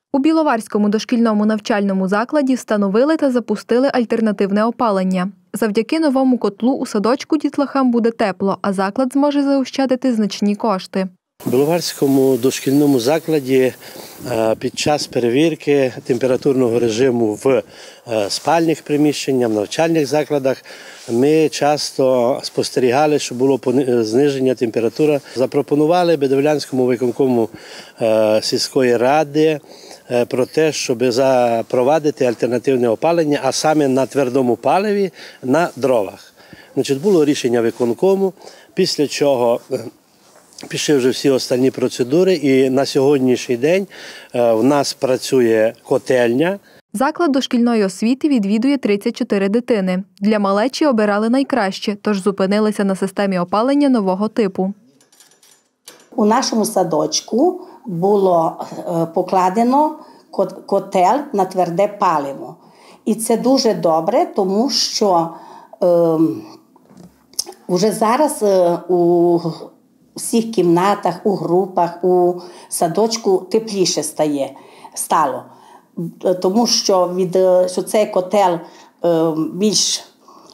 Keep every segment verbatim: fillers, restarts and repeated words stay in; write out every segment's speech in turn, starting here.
У Біловарському дошкільному навчальному закладі встановили та запустили альтернативне опалення. Завдяки новому котлу у садочку дітлахам буде тепло, а заклад зможе заощадити значні кошти. У Біловарському дошкільному закладі під час перевірки температурного режиму в спальних приміщеннях, в навчальних закладах ми часто спостерігали, що було зниження температури. Запропонували Бедовлянському виконкому сільської ради про те, щоб запровадити альтернативне опалення, а саме на твердому паливі, на дровах. Значить, було рішення виконкому, після чого пішли вже всі останні процедури, і на сьогоднішній день у нас працює котельня. Заклад дошкільної освіти відвідує тридцять чотири дитини. Для малечі обирали найкраще, тож зупинилися на системі опалення нового типу. У нашому садочку було покладено котел на тверде паливо. І це дуже добре, тому що е, вже зараз е, у всіх кімнатах, у групах, у садочку тепліше стає, стало. Тому що, від, що цей котел е, більш, е,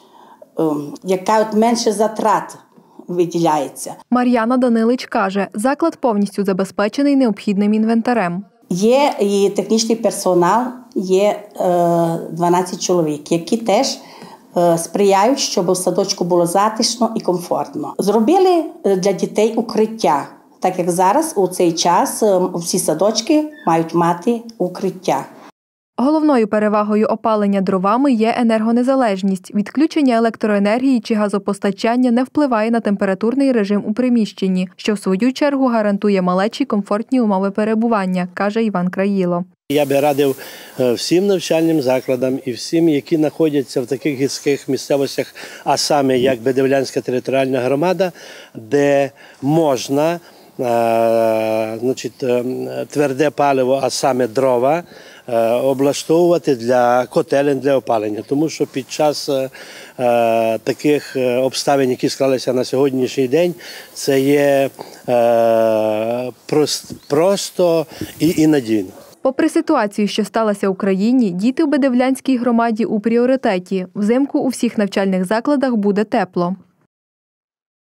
яка менше затрат виділяється. Мар'яна Данилич каже, заклад повністю забезпечений необхідним інвентарем. Є і технічний персонал, є е, дванадцять чоловік, які теж е, сприяють, щоб у садочку було затишно і комфортно. Зробили для дітей укриття, так як зараз у цей час е, всі садочки мають мати укриття. Головною перевагою опалення дровами є енергонезалежність. Відключення електроенергії чи газопостачання не впливає на температурний режим у приміщенні, що в свою чергу гарантує малечі комфортні умови перебування, каже Іван Країло. Я би радив всім навчальним закладам і всім, які знаходяться в таких гірських місцевостях, а саме як Бедовлянська територіальна громада, де можна значить, тверде паливо, а саме дрова, облаштовувати для котелень для опалення. Тому що під час е, таких обставин, які склалися на сьогоднішній день, це є е, прост, просто і, і надійно. Попри ситуацію, що сталася в Україні, діти у Бедовлянській громаді у пріоритеті. Взимку у всіх навчальних закладах буде тепло.